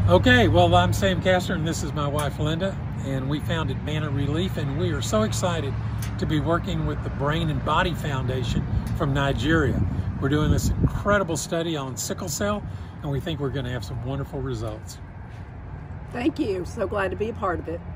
Okay, well, I'm Sam Castor, and this is my wife Linda, and we founded MannaRelief, and we are so excited to be working with the Brain and Body Foundation from Nigeria. We're doing this incredible study on sickle cell, and we think we're going to have some wonderful results. Thank you. So glad to be a part of it.